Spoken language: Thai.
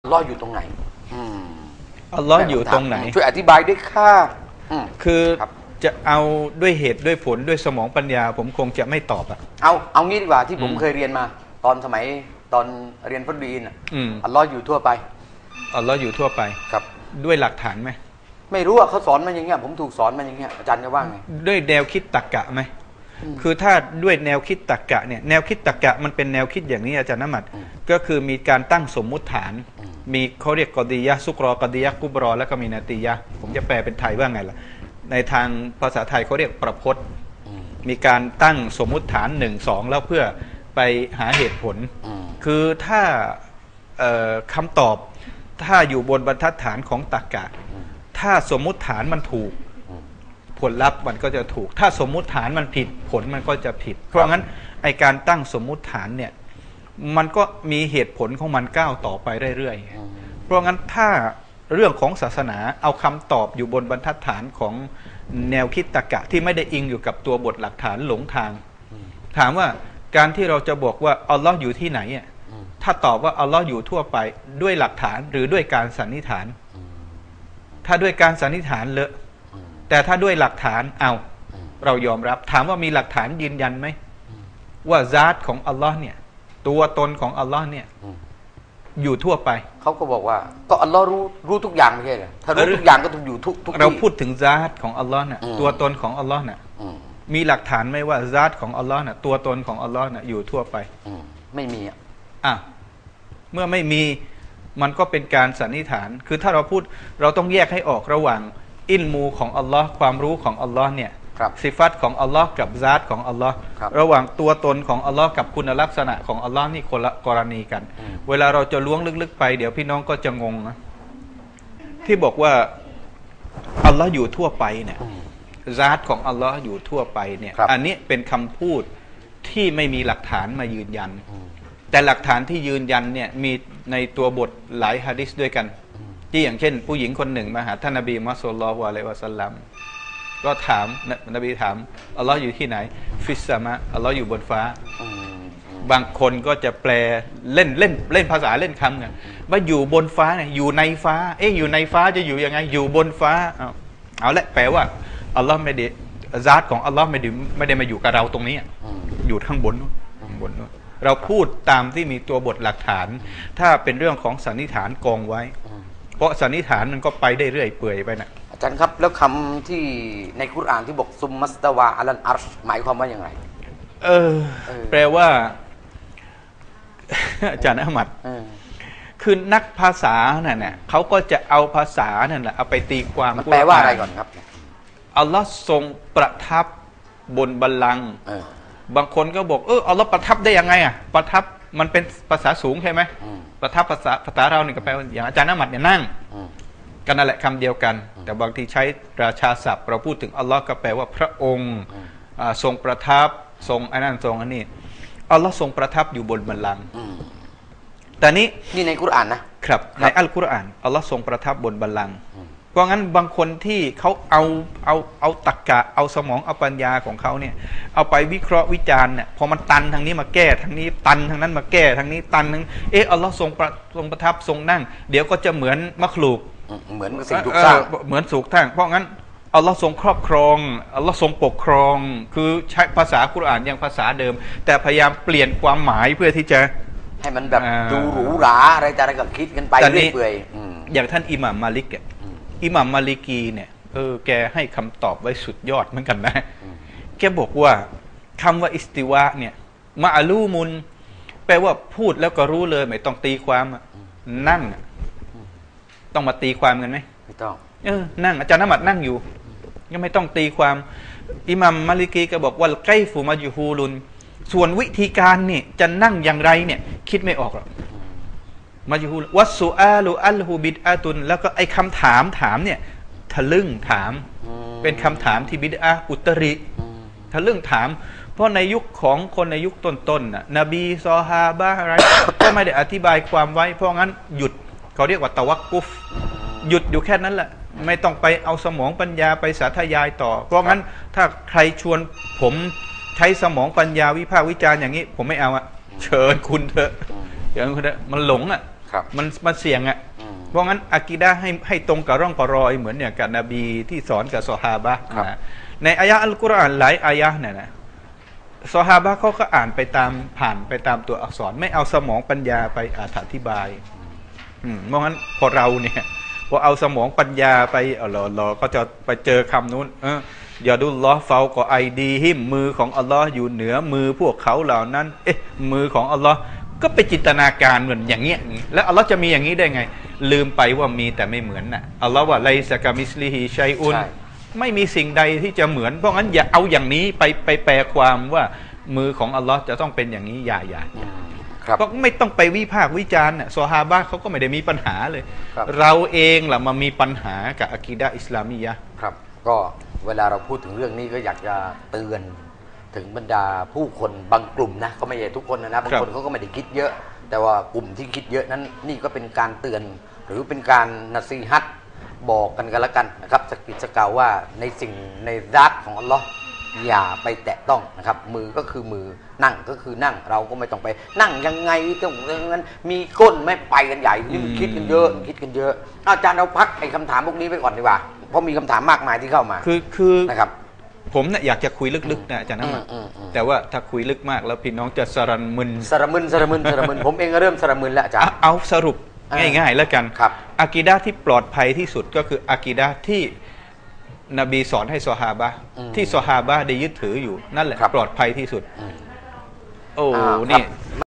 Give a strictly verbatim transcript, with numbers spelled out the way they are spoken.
ลอฮ์อยู่ตรงไหนอัลลอฮ์อยู่ตรงไหนช่วยอธิบายด้วยค่ะคือจะเอาด้วยเหตุด้วยผลด้วยสมองปัญญาผมคงจะไม่ตอบอ่ะเอาเอางี้ดีกว่าที่ผมเคยเรียนมาตอนสมัยตอนเรียนฟัดดีนอ่ะอัลลอฮ์อยู่ทั่วไปอัลลอฮ์อยู่ทั่วไปครับด้วยหลักฐานไหมไม่รู้อ่ะเขาสอนมาอย่างเงี้ยผมถูกสอนมาอย่างเงี้ยอาจารย์จะว่าไงด้วยแนวคิดตรรกะไหมคือถ้าด้วยแนวคิดตรรกะเนี่ยแนวคิดตรรกะมันเป็นแนวคิดอย่างนี้อาจารย์น้ำมัดก็คือมีการตั้งสมมุติฐานมีเขาเรียกกอดียะซุกรอกอดียะกุบรอแล้วก็มีนาตียะผมจะแปลเป็นไทยว่าไงล่ะในทางภาษาไทยเขาเรียกประพจน์มีการตั้งสมมุติฐานหนึ่งสองแล้วเพื่อไปหาเหตุผลคือถ้าคำตอบถ้าอยู่บนบรรทัดฐานของตรรกะถ้าสมมุติฐานมันถูกผลลัพธ์มันก็จะถูกถ้าสมมุติฐานมันผิดผลมันก็จะผิดเพราะงั้นไอการตั้งสมมุติฐานเนี่ยมันก็มีเหตุผลของมันก้าวต่อไปเรื่อยๆเพราะงั้นถ้าเรื่องของศาสนาเอาคำตอบอยู่บนบรรทัดฐานของแนวคิดตรรกะที่ไม่ได้อิงอยู่กับตัวบทหลักฐานหลงทางถามว่าการที่เราจะบอกว่าอัลลอฮ์อยู่ที่ไหนอ่ะถ้าตอบว่าอัลลอฮ์อยู่ทั่วไปด้วยหลักฐานหรือด้วยการสันนิษฐานถ้าด้วยการสันนิษฐานเลอะแต่ถ้าด้วยหลักฐานเอาเรายอมรับถามว่ามีหลักฐานยืนยันไหมว่าซาตของอัลลอฮ์เนี่ยตัวตนของอัลลอฮ์เนี่ยอยู่ทั่วไปเขาก็บอกว่าก็อัลลอฮ์รู้รู้ทุกอย่างไม่ใช่เหรอถ้ารู้ทุกอย่างก็ต้องอยู่ทุกทุกเราพูดถึงซาตของอัลลอฮ์เนี่ยตัวตนของอัลลอฮ์เนี่ยมีหลักฐานไหมว่าซาตของอัลลอฮ์เนี่ยตัวตนของอัลลอฮ์เนี่ยอยู่ทั่วไปไม่มีอ่ะอ่ะเมื่อไม่มีมันก็เป็นการสันนิษฐานคือถ้าเราพูดเราต้องแยกให้ออกระหว่างอิลมูของอัลลอฮ์ความรู้ของอัลลอฮ์เนี่ยสิฟัตของอัลลอฮ์กับซาตของอัลลอฮ์ระหว่างตัวตนของอัลลอฮ์กับคุณลักษณะของอัลลอฮ์นี่คนละกรณีกันเวลาเราจะล้วงลึกๆไปเดี๋ยวพี่น้องก็จะงงนะที่บอกว่าอัลลอฮ์อยู่ทั่วไปเนี่ยซาตของอัลลอฮ์อยู่ทั่วไปเนี่ยอันนี้เป็นคำพูดที่ไม่มีหลักฐานมายืนยันแต่หลักฐานที่ยืนยันเนี่ยมีในตัวบทหลายหะดีษด้วยกันที่อย่างเช่นผู้หญิงคนหนึ่งมาหาท่านนบีมุฮัมมัดศ็อลลัลลอฮุอะลัยฮิวะซัลลัมก็ถามนบีถามอัลลอฮ์อยู่ที่ไหนฟิสซามะอัลลอฮ์อยู่บนฟ้าบางคนก็จะแปลเล่นเล่นเล่นภาษาเล่นคำกันว่าอยู่บนฟ้าเนี่ยอยู่ในฟ้าเอ๊ะอยู่ในฟ้าจะอยู่ยังไงอยู่บนฟ้าเอาเอาละแปลว่าอัลลอฮ์ไม่ได้ซาตของอัลลอฮ์ไม่ได้ไม่ได้มาอยู่กับเราตรงนี้อยู่ข้างบนข้างบนเราพูดตามที่มีตัวบทหลักฐานถ้าเป็นเรื่องของสันนิษฐานกองไว้เพราะสันนิษฐานมันก็ไปได้เรื่อยเปื่อยไปนะอาจารย์ครับแล้วคำที่ในคุรอานที่บอกซุมมัสตาวาอัลันอัรชหมายความว่าอย่างไรเออแปลว่าอาจารย์อะมัดคือนักภาษาเนี่ยเนี่ยเขาก็จะเอาภาษาเนี่ยแหละเอาไปตีความมันแปลว่าอะไรก่อนครับอัลลอฮ์ทรงประทับบนบัลลังก์บางคนก็บอกเอออัลลอฮ์ประทับได้ยังไงอ่ะประทับมันเป็นภาษาสูงใช่ไหมประทับภาษาภาษาเราเนี่ยก็แปลว่าอย่างอาจารย์อะมัดเนี่ยนั่งกันนั่นแหละคำเดียวกันแต่บางทีใช้ราชาศัพท์เราพูดถึงอัลลอฮ์ก็แปลว่าพระองค์ทรงประทับทรงอันนั้นทรงอันนี้อัลลอฮ์ทรงประทับอยู่บนบัลลังก์แต่นี้นี่ในกุรอานนะครับในอัลกุรอานอัลลอฮ์ทรงประทับบนบัลลังก์เพราะงั้นบางคนที่เขาเอาเอาเอาตรรกะเอาสมองเอาปัญญาของเขาเนี่ยเอาไปวิเคราะห์วิจารณ์เนี่ยพอมันตันทางนี้มาแก้ทางนี้ตันทางนั้นมาแก้ทางนี้ตันทางเอออัลลอฮ์ทรงประทรงประทับทรงนั่งเดี๋ยวก็จะเหมือนมักลูกเหมือนสิ่งถูกสร้างเหมือนสุกทั้งเพราะงั้นอัลลอฮ์ทรงครอบครองอัลลอฮ์ทรงปกครองคือใช้ภาษากุรอานอย่างภาษาเดิมแต่พยายามเปลี่ยนความหมายเพื่อที่จะให้มันแบบดูหรูหราอะไรแต่อะไรก็คิดกันไปเรื่อยๆอย่างท่านอิหม่ามมาลิกอิหม่ามมาลิกีเนี่ยเออแกให้คำตอบไว้สุดยอดเหมือนกันนะแกบอกว่าคำว่าอิสติวะเนี่ยมาอาลูมุนแปลว่าพูดแล้วก็รู้เลยไม่ต้องตีความนั่งต้องมาตีความกันไหมไม่ต้องเออนั่งอาจารย์นมัดนั่งอยู่ยังไม่ต้องตีความอิหม่ามมาลิกีก็บอกว่าไกฟูมายูฮูลุนส่วนวิธีการนี่จะนั่งอย่างไรเนี่ยคิดไม่ออกหรอกมายูฮูวัสซูอาลูอัลฮูบิดอาตุนแล้วก็ไอ้คำถามถามเนี่ยทะลึ่งถามเป็นคำถามที่บิดอาอุตริทะลึ่งถามเพราะในยุคของคนในยุคต้นๆน่ะนบีซอฮาบะอะไรก็ไม่ได้อธิบายความไว้เพราะงั้นหยุดเขาเรียกว่าตะวักกุฟหยุดอยู่แค่นั้นแหละไม่ต้องไปเอาสมองปัญญาไปสาธยายต่อเพราะงั้นถ้าใครชวนผมใช้สมองปัญญาวิพากษ์วิจารณ์อย่างนี้ผมไม่เอาอะเชิญคุณเถอะอย่างคุณเถอะมันหลงอะครับมันมันเสี่ยงอ่ะอืมเพราะงั้นอากีดะห์ให้ให้ตรงกับร่องกับรอยเหมือนเนี่ยกับนบีที่สอนกับซอฮาบะห์ครับนะในอายะห์อัลกุรอานหลายอายะห์เนี่ยนะซอฮาบะห์เขาก็อ่านไปตามผ่านไปตามตัวอักษร ไม่เอาสมองปัญญาไปอธิบายอืมเพราะงั้นพอเราเนี่ยพอเอาสมองปัญญาไปเออเราก็จะไปเจอคำนู้นเออยาดุลลอฮ์เฟาก็ไอดีหิมมือของอัลลอฮ์อยู่เหนือมือพวกเขาเหล่านั้น เอ๊ะมือของอัลลอฮ์ก็ไปจินตนาการเหมือนอย่างเงี้ยแล้วอัลลอฮ์จะมีอย่างนี้ได้ไง ลืมไปว่ามีแต่ไม่เหมือนน่ะอัลลอฮ์ว่าไลซะกะมิสลิฮิชัยอุนใช่ไม่มีสิ่งใดที่จะเหมือนเพราะงั้นอย่าเอาอย่างนี้ไปไปแปลความว่ามือของอัลลอฮ์จะต้องเป็นอย่างนี้อย่าอย่าอืมครับก็ไม่ต้องไปวิพากษ์วิจารณ์น่ะซอฮาบะห์เขาก็ไม่ได้มีปัญหาเลยครับเราเองล่ะมามีปัญหากับอะกีดะห์อิสลามียะห์ครับก็เวลาเราพูดถึงเรื่องนี้ก็อยากจะเตือนถึงบรรดาผู้คนบางกลุ่มนะก็ไม่ใช่ทุกคนนะนะบางคนเขาก็ไม่ได้คิดเยอะ แต่ว่ากลุ่มที่คิดเยอะนั้นนี่ก็เป็นการเตือนหรือเป็นการนัซีฮัตบอกกันกันละกันนะครับสกิดสกาวว่าในสิ่งในรักของอัลลอฮ์อย่าไปแตะต้องนะครับมือก็คือมือนั่งก็คือนั่งเราก็ไม่ต้องไป นั่งยังไงต้องอย่างนั้นมีก้นไม่ไปกันใหญ่นี่มันคิดกันเยอะมันคิดกันเยอะอาจารย์เราพักไอ้คำถามพวกนี้ไปก่อนดีกว่าเพราะมีคำถามมากมายที่เข้ามาคือคือนะครับผมเนี่ยอยากจะคุยลึกๆนะอาจารย์นะอืมอืมอืมแต่ว่าถ้าคุยลึกมากแล้วพี่น้องจะสรันมึนสระมึนสระมึนสระมึนผมเองก็เริ่มสระมึนแล้วอาจารเอาย์เอาสรุปอ่าง่ายๆแล้วกันครับอากีดะห์ที่ปลอดภัยที่สุดก็คืออากีดะห์ที่นบีสอนให้ซอฮาบะห์อืมที่ซอฮาบะห์ได้ยึดถืออยู่นั่นแหละครับปลอดภัยที่สุดอืมโอ้อ่าครับนี่